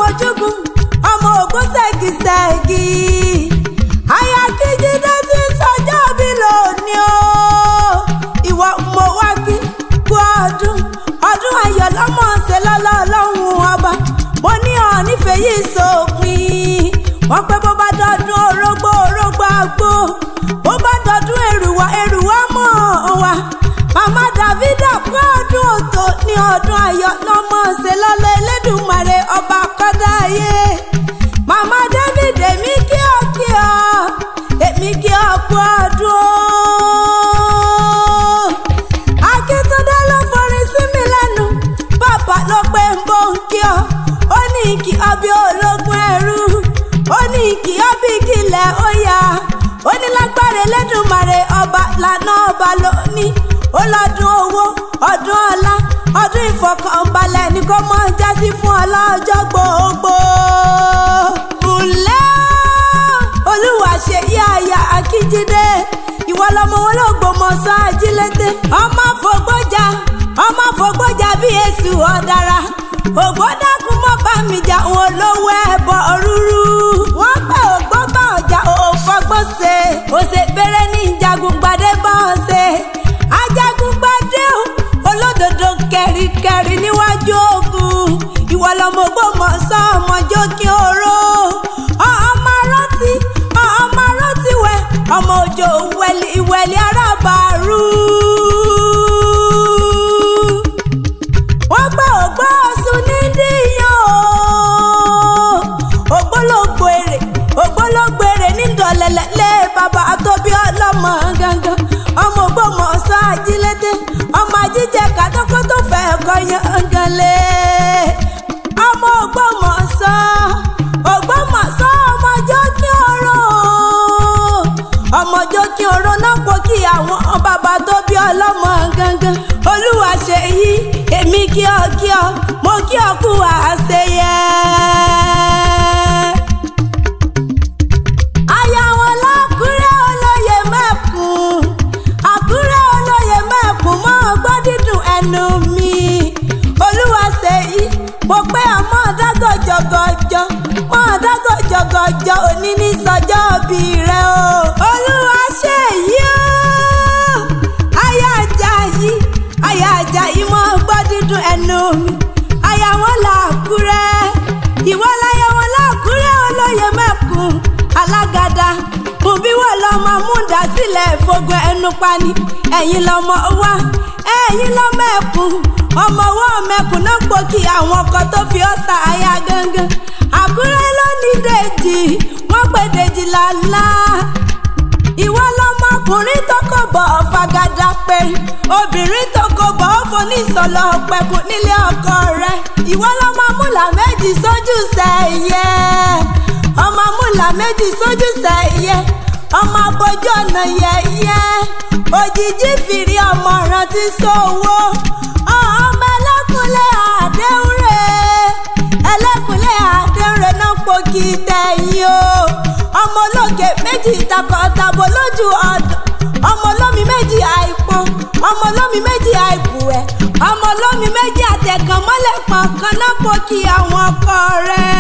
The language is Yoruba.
Ojúgun ọmọ Ògúnṣẹ́gi aya Kíjídé tí sọjọ́ bí lónìí o ìwọ mo wá kí kú ọdún ayọ̀ lọ́mọ ṣe lọ́lọ́ ọlọ́run ọba mo ní ọ nífẹ̀ẹ́ yìí sópin wọ́n pẹ́ bó bá dọdún orógbó àgbo bó bá dọdún èrùwá mọ́ wa màmá Dávídà kú ọdún òtò ní ọdún ayọ̀ lọ́mọ ṣe lọ́lọ́ Elédùmarè ọba kọ́dá ayé màmá David èmi kí ọ kú ọdún Akíntúndé ló forin sí mi lẹ́nu bàbá ló pé ń bó ń kí ọ ó ní kí ọ bí ológun ẹrú ó ní kí ọ bí kílẹ̀ ó yá ó ní lágbára Elédùmarè ọba lànà ọba lóní ó lọ́dún owó ọdún ọlá ọdún ìfọkànbalẹ̀ ní kó mọ́ jásí fún ọlọ́jọ́ gbogbo. ǹlẹ́ Olúwa ṣe yí aya Akíjídé ìwọ lọmọ wọn ló gbòmọ̀ṣọ́ Ajílété ọmọ fògbójà bí èṣù ọ̀dàrà ògbó dákun mọ́ bá mi jà wọn lówó ẹ̀bọ rúrú wọ́n pẹ́ ògbó bá ọjà òfọgbọ́n ṣe òṣè bẹ̀rẹ̀ ní ìjàgùngbàdé bá ọ ṣe ajagungbadé olódodo kẹ̀ríkẹ̀rí níwájú ogun ìwọ lọmọ Ògbómọ̀ṣọ́ ọmọ jókè oró ọmọ rántí wẹ ọmọ òjò ìwẹ̀lì arábàárù wọ́n gbé ògbó ọ̀sùn ní díyàn ògbólógbò èrè ní ìdọ̀lẹ̀lẹ̀ bàbá tóbi ọlọ́mọ gangan ọmọ Ògbómọ̀ṣọ́ Ajílété ọmọ ajíjẹ kàdókó tó fẹ́ ẹ̀kọ́ yanganlé ọmọ Ògbómọ̀ṣọ́ ọmọ jókè oró náà pọ̀ kí àwọn bàbá tó bí ọlọ́mọ gangan Olúwa ṣe yí èmi kí ọ mo kí ọ kú àṣeyẹ. aya wọn l'Ákúrẹ́ olóyè mẹ́kùn Àkúrẹ́ olóyè mẹ́kùn mọ́ ọgbọ́n dídùn ẹnu mi Olúwa ṣe yí mo pé àmọ́ dágọ̀jọ̀gọ̀jọ̀ òní ní sọjọ́ bí rẹ o Olúwa ṣe yí o aya Àjàyí mọ́ ọgbọ́n dídùn ẹnu mi aya wọn l'Ákúrẹ́ ìwọ láyé wọn l'Ákúrẹ́ olóyè mẹ́kùn alágàdá bùbíwọ̀ lọ́mọ múndàsílẹ̀ fogun ẹnu pani ẹ̀yin lọ́mọ wá ẹ̀yin lọ́mọ ẹ̀kún ọmọ ọwọ́ mẹ́kùn náà pọ̀ kí àwọn ọkọ tó fi ọ̀sà aya gangan Àkúrẹ́ ló ní Dèjì wọ́n pè Dèjì lálá ìwọ lọmọkùnrin tó kò bọ̀ ọ̀fàgàdà pé obìnrin tó kò bọ̀ ọ̀fọ̀nísọ̀lọ̀ pẹ̀kù nílé ọkọ rẹ̀ ìwọ lọmọ múlà méjì sójú sẹ́yẹ ọmọ múlà méjì sójú sẹ́yẹ ọmọ abojú ọ̀nà yẹyẹ òjijì fìrí ọmọ rántí sówó ọmọ ẹlẹ́kùnlé àdéhùnrè náà pòkì tẹ̀yìn o ọmọ olókè méjì takọ̀tàbọ̀ lójú ọ̀dọ̀ ọmọ olómi méjì àìpọ́n ọmọ olómi méjì àìbùwẹ̀ ọmọ olómi méjì àtẹ̀kàn mọ́lẹ̀ pọ̀nkan náà pòkì àwọn ọkọ rẹ̀